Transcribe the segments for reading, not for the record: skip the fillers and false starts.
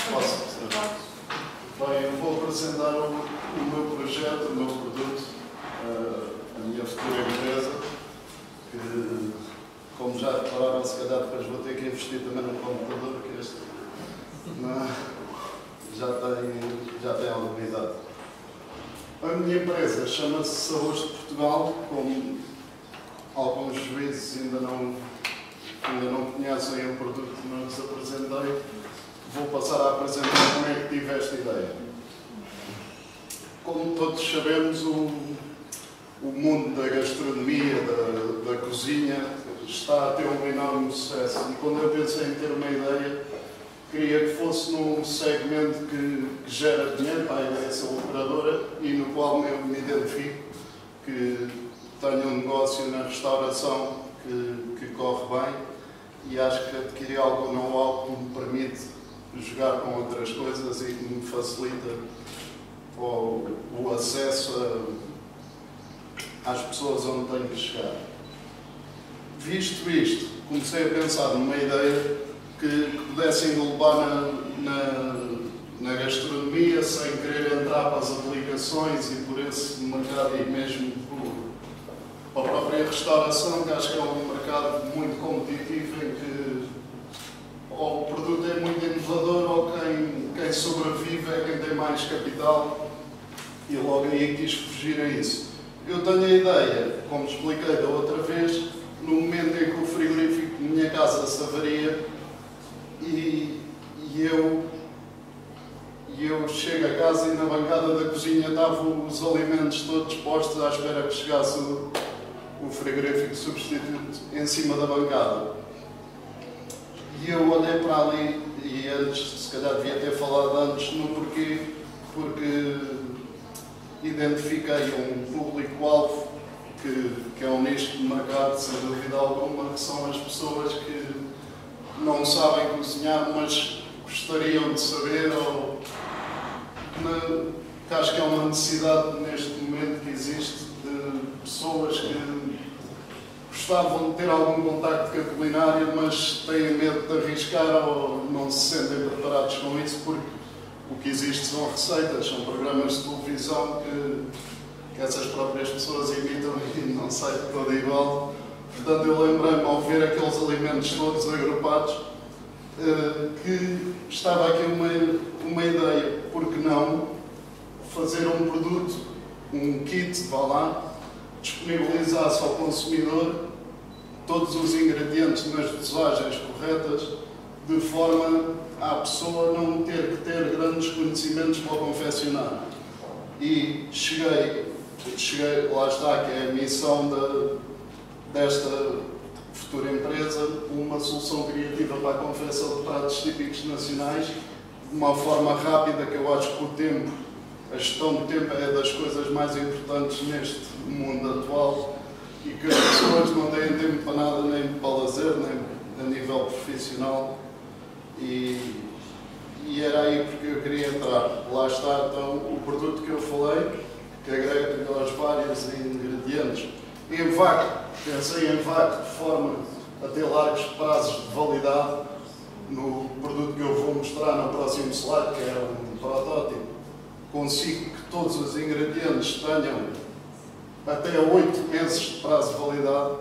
Posso? Bem, eu vou apresentar o meu projeto, o meu produto, a minha futura empresa, que, como já repararam, se calhar depois vou ter que investir também num computador, que este já tem alguma idade. A minha empresa chama-se Saúde de Portugal, como alguns juízes ainda não conhecem o produto que não lhes apresentei. Vou passar a apresentar como é que tive esta ideia. Como todos sabemos, o mundo da gastronomia, da cozinha, está a ter um enorme sucesso. E quando eu pensei em ter uma ideia, queria que fosse num segmento que gera dinheiro para a ideia ser operadora e no qual eu me identifico, que tenho um negócio na restauração que corre bem e acho que adquiri algo know-how que me permite jogar com outras coisas e que me facilita o acesso às pessoas onde tenho que chegar. Visto isto, comecei a pensar numa ideia que pudesse englobar na gastronomia sem querer entrar para as aplicações e por esse mercado e mesmo para a própria restauração, que acho que é um mercado muito competitivo em que ou o produto é muito inovador ou quem sobrevive é quem tem mais capital e logo aí quis fugir a isso. Eu tenho a ideia, como expliquei da outra vez, no momento em que o frigorífico de minha casa se avaria e eu chego a casa e na bancada da cozinha estavam os alimentos todos postos à espera que chegasse o frigorífico substituto em cima da bancada. E eu olhei para ali e antes, se calhar devia ter falado antes no porquê, porque identifiquei um público-alvo que é um nicho de mercado, sem dúvida alguma, que são as pessoas que não sabem cozinhar, mas gostariam de saber, ou que acho que é uma necessidade neste momento que existe de pessoas que gostavam de ter algum contacto com a culinária, mas têm medo de arriscar ou não se sentem preparados com isso, porque o que existe são receitas, são programas de televisão que essas próprias pessoas imitam e não sai todo igual. Portanto, eu lembrei-me, ao ver aqueles alimentos todos agrupados, que estava aqui uma ideia, por que não fazer um produto, um kit, vá lá, disponibilizar-se ao consumidor todos os ingredientes nas dosagens corretas, de forma a pessoa não ter que ter grandes conhecimentos para o confeccionar. E cheguei, lá está, que é a missão desta futura empresa, uma solução criativa para a confecção de pratos típicos nacionais, de uma forma rápida, que eu acho que o tempo, a gestão do tempo é das coisas mais importantes neste mundo atual e que as pessoas não têm tempo para nada, nem para lazer, nem a nível profissional. E era aí porque eu queria entrar. Lá está então o produto que eu falei, que agrega aquelas vários ingredientes. Em vácuo, pensei em vácuo de forma a ter largos prazos de validade. No produto que eu vou mostrar no próximo slide, que é um protótipo, consigo que todos os ingredientes tenham até 8 meses de prazo de validade,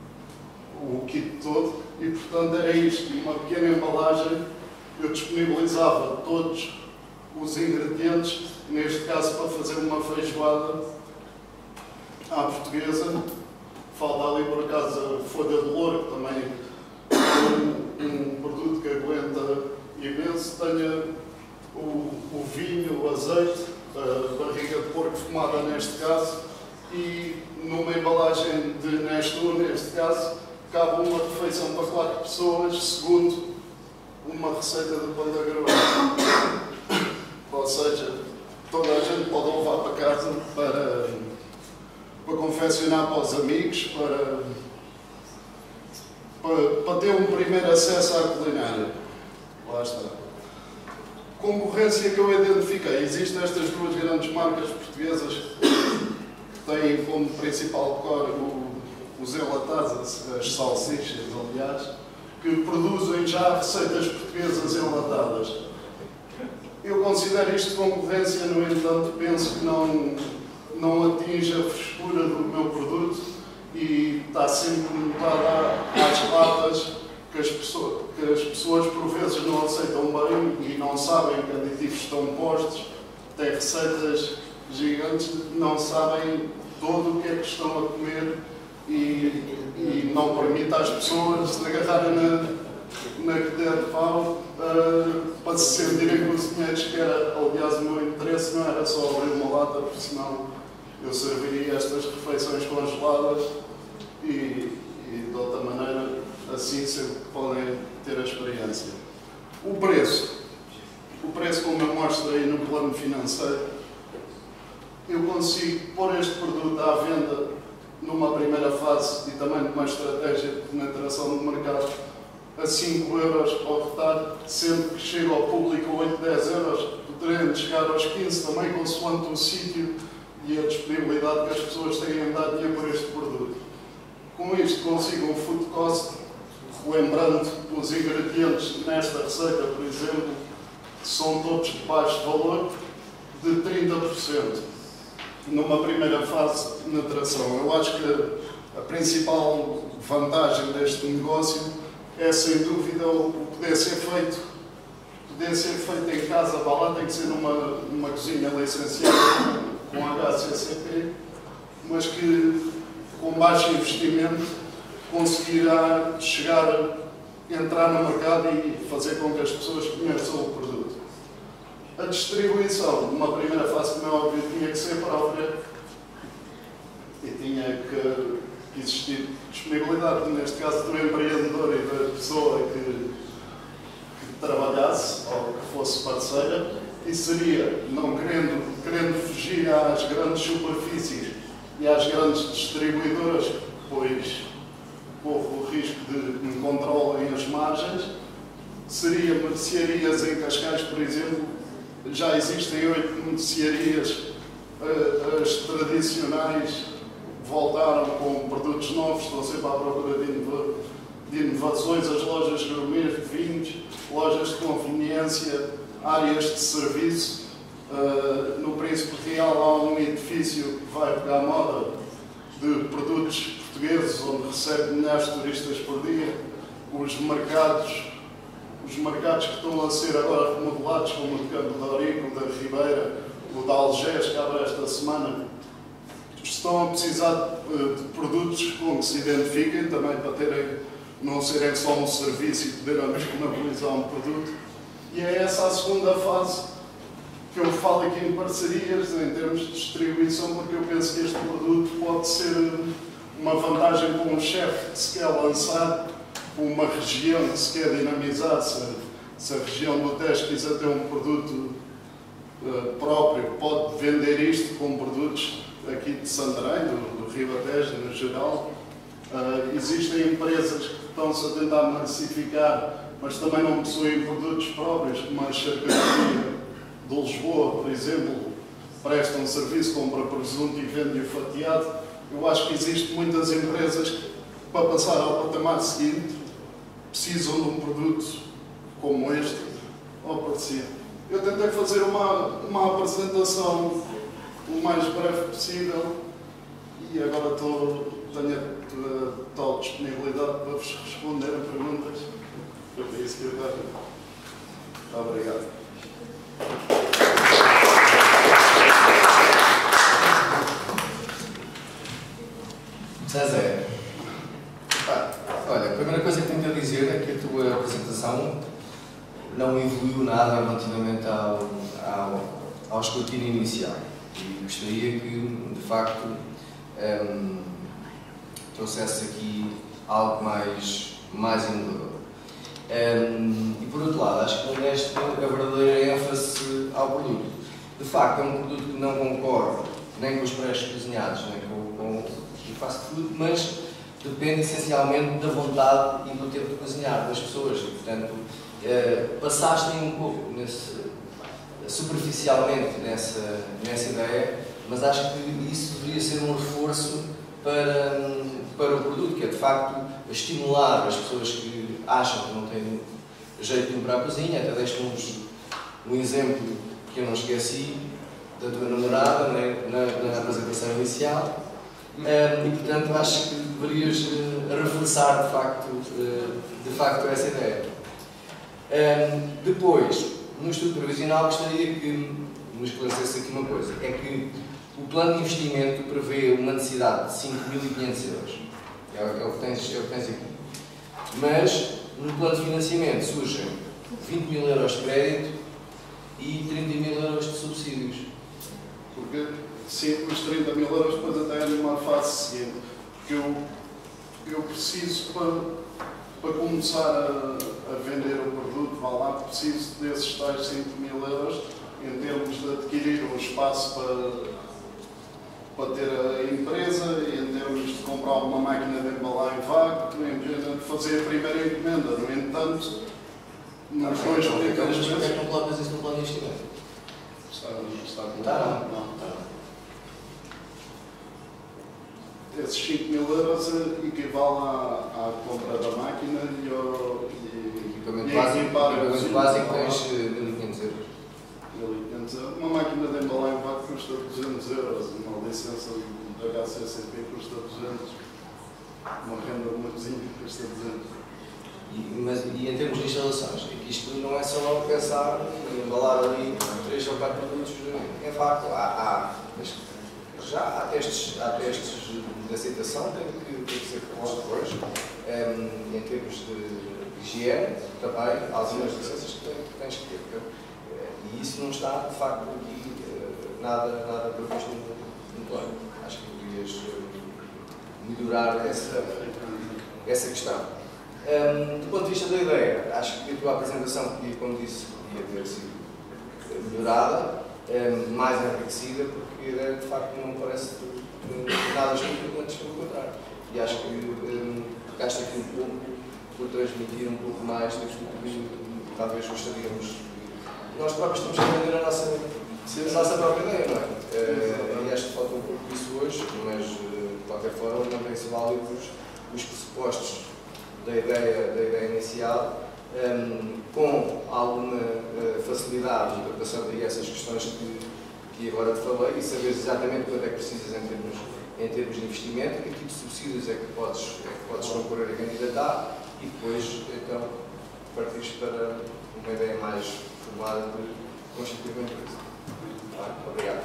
o kit todo, e portanto era isto, uma pequena embalagem, eu disponibilizava todos os ingredientes, neste caso para fazer uma feijoada à portuguesa. Falta ali por acaso a folha de louro, que também é um produto que aguenta imenso. Tenho o vinho, o azeite, a barriga de porco fumada neste caso, e numa embalagem de Nestlé, neste caso, cabe uma refeição para 4 pessoas, segundo uma receita de pão de agro. Ou seja, toda a gente pode levar para casa para confeccionar para os amigos, para ter um primeiro acesso à culinária. Lá está. Concorrência que eu identifiquei. Existem estas duas grandes marcas portuguesas que têm como principal core os enlatados, as salsichas, aliás, que produzem já receitas portuguesas enlatadas. Eu considero isto concorrência, no entanto, penso que não atinge a frescura do meu produto e está sempre notada às latas que as pessoas por vezes não aceitam bem e não sabem que aditivos estão postos, têm receitas gigantes, não sabem todo o que é que estão a comer e não permite às pessoas se agarrarem na colher de pau para se sentirem cozinheiros, que era, aliás, o meu interesse não era só abrir uma lata, porque senão eu serviria estas refeições congeladas e de outra maneira assim sempre podem ter a experiência. O preço, como eu mostro aí no plano financeiro, eu consigo pôr este produto à venda numa primeira fase e também numa estratégia de penetração no mercado a 5 euros ao retalho, sendo que chega ao público a 8, 10 euros, podendo chegar aos 15 também, consoante o sítio e a disponibilidade que as pessoas têm em dar dinheiro por este produto. Com isto consigo um food cost, lembrando os ingredientes nesta receita, por exemplo, são todos de baixo valor, de 30%. Numa primeira fase de penetração. Eu acho que a principal vantagem deste negócio é, sem dúvida, o poder ser feito em casa. Para lá tem que ser numa cozinha licenciada com HACCP, mas que com baixo investimento conseguirá entrar no mercado e fazer com que as pessoas conheçam o produto. A distribuição, numa primeira fase, como é óbvio, tinha que ser própria e tinha que existir disponibilidade, neste caso, do empreendedor e da pessoa que trabalhasse ou que fosse parceira, e seria, não querendo fugir às grandes superfícies e às grandes distribuidoras, pois corro o risco de me controlem as margens, seria mercearias em Cascais, por exemplo. Já existem 8 mercearias, as tradicionais voltaram com produtos novos, estão sempre à procura de inovações, as lojas gourmet, vinhos, lojas de conveniência, áreas de serviço. No Príncipe Real há um edifício que vai pegar moda de produtos portugueses, onde recebe milhares de turistas por dia. Os mercados que estão a ser agora remodelados, como o de Campo de Ourique, o da Ribeira, o de Algés, que abre esta semana, estão a precisar de produtos com que se identifiquem, também para não serem só um serviço e poderem disponibilizar um produto. E é essa a segunda fase que eu falo aqui em parcerias, em termos de distribuição, porque eu penso que este produto pode ser uma vantagem para um chefe que se quer lançar, uma região que se quer dinamizar. Se a região do Tejo quiser ter um produto próprio, pode vender isto com produtos aqui de Santarém, do Ribatejo, no geral. Existem empresas que estão-se a tentar massificar, mas também não possuem produtos próprios, como a charcutaria de Lisboa, por exemplo, prestam serviço, compra presunto e vende-o fatiado. Eu acho que existem muitas empresas que, para passar ao patamar seguinte, precisam de um produto como este ou parecido. Eu tentei fazer uma apresentação o mais breve possível e agora tenho a tal disponibilidade para vos responder a perguntas. Foi para isso que eu quero. Muito obrigado. César, olha, a primeira coisa que tenho a dizer é que a tua apresentação não evoluiu nada relativamente ao escrutínio inicial. E gostaria que, de facto, trouxesse aqui algo mais inovador. E, por outro lado, acho que não deste a verdadeira ênfase ao produto. De facto, é um produto que não concorre nem com os preços cozinhados, nem com o fast food, mas depende essencialmente da vontade e do tempo de cozinhar das pessoas. E, portanto, passaste um pouco superficialmente nessa ideia, mas acho que isso deveria ser um reforço para o produto, que é de facto estimular as pessoas que acham que não têm jeito nenhum para a cozinha, até deixam um exemplo que eu não esqueci, da tua namorada, na apresentação inicial, e portanto acho que deverias reforçar de facto essa ideia. Depois, no estudo previsional, gostaria que me esclarecesse aqui uma coisa, é que o plano de investimento prevê uma necessidade de 5.500 euros, é o que tens aqui, mas no plano de financiamento surgem 20.000 euros de crédito e 30.000 euros de subsídios. Porque sim, os 30.000 euros depois até é numa fase seguinte, porque eu preciso para começar a vender o produto, vá lá, preciso desses tais 5.000 euros em termos de adquirir um espaço para ter a empresa, em termos de comprar uma máquina de embalar em vácuo, de fazer a primeira encomenda. No entanto, nos dois primeiros meses... Mas porquê não colocas isso no plano de investimento? Está colocado? Não. Esses 5.000 euros equivalem à compra da máquina e ao equipamento básico tens 1.500 euros. 1.500 euros. Uma máquina de embalar em vácuo custa 200 euros, uma licença de HCCP custa 200, uma renda de uma cozinha custa 200. E em termos de instalações, é que isto não é só pensar em embalar ali 3 ou 4 produtos em vácuo. Já há testes de aceitação, tem que ser feitos depois, em termos de higiene, também, algumas licenças que tens que ter. E isso não está, de facto, aqui nada previsto no plano. Acho que deverias melhorar essa questão. Do ponto de vista da ideia, acho que a tua apresentação, como disse, podia ter sido melhorada, mais enriquecida, porque a ideia de facto não me parece nada estúpido, antes pelo contrário. E acho que gasto aqui um pouco por transmitir um pouco mais daquilo que talvez gostaríamos. Nós próprios estamos a vender a nossa própria ideia, não é? E acho que falta um pouco disso hoje, mas de qualquer forma mantém-se válidos os pressupostos da ideia inicial, com alguma facilidade de interpretação de essas questões que agora te falei e saberes exatamente quanto é que precisas em termos de investimento, que tipo de subsídios é que podes concorrer a candidatar e depois então partires para uma ideia mais formada de constituir uma empresa. Obrigado.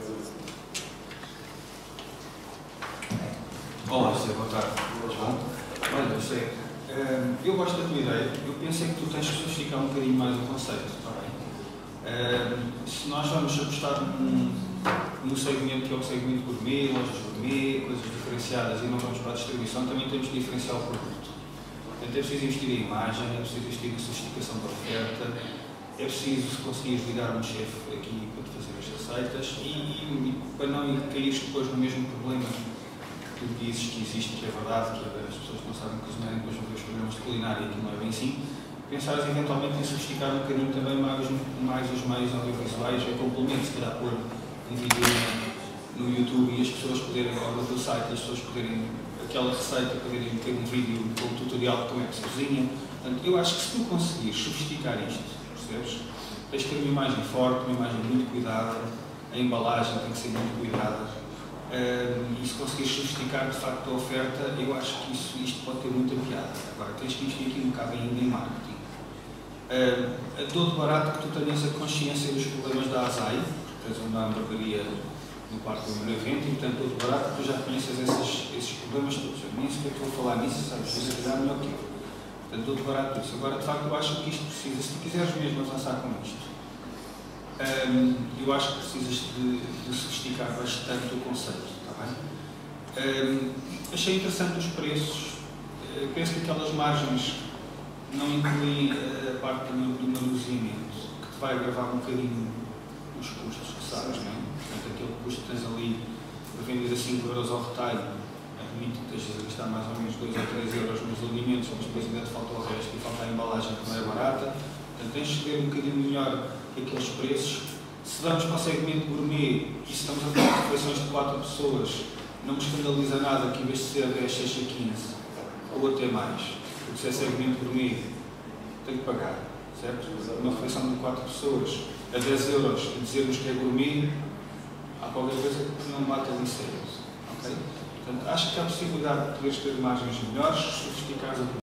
Olá, José, boa tarde. Olha, José, eu gosto da tua ideia. Eu penso que tu tens que sofisticar um bocadinho mais o conceito, está bem? Se nós vamos apostar no segmento que é o segmento gourmet, lojas gourmet, coisas diferenciadas e não vamos para a distribuição, também temos que diferenciar o produto. Portanto, é preciso investir em imagem, é preciso investir na sofisticação da oferta, é preciso conseguir ligar um chefe aqui para te fazer as receitas e para não cair depois no mesmo problema que tu dizes que existe, que é verdade, que as pessoas não sabem cozinhar e depois vão ver os programas de culinária e que não é bem assim. Pensares eventualmente em sofisticar um bocadinho também mais os meios audiovisuais, em complemento, se calhar pôr um vídeo no YouTube e as pessoas poderem, ou no teu site, as pessoas poderem, aquela receita, poderem ter um vídeo com um tutorial de como é que se cozinha. Portanto, eu acho que se tu conseguires sofisticar isto, percebes? Tens que ter uma imagem forte, uma imagem muito cuidada, a embalagem tem que ser muito cuidada. E se conseguires sofisticar de facto a oferta, eu acho que isto pode ter muita piada. Agora, tens que investir aqui um bocado ainda em marketing. A todo barato que tu tenhas a consciência dos problemas da ASAI, porque tens uma hamburgueria no Parque do Número 20, e portanto, todo barato que tu já conheces esses problemas todos. Eu nem sei que eu estou a falar nisso, sabes? Isso é melhor que eu. Portanto, todo barato isso. Agora, de facto, eu acho que isto precisa, se tu quiseres mesmo avançar com isto, eu acho que precisas de sofisticar bastante o conceito, está bem? Achei interessante os preços. Penso que aquelas margens não incluem a parte do manuseamento, que te vai agravar um bocadinho os custos, sabes, não é? Portanto, aquele custo que tens ali para vender a 5 euros ao retalho, admito que estejas a gastar mais ou menos 2 ou 3 euros nos alimentos, mas depois ainda te falta o resto e falta a embalagem que não é barata. Portanto, tens de ver um bocadinho melhor aqueles preços. Se vamos para o segmento gourmet e se estamos a falar de refeições de 4 pessoas, não me escandaliza nada que em vez de ser 10, seja 15 ou até mais. Porque se é segmento gourmet, tem que pagar. certo? Uma refeição de 4 pessoas a 10 euros e dizermos que é gourmet, há qualquer coisa que não bate ali certo. Okay? Portanto, acho que há possibilidade de poderes ter margens melhores, sofisticadas.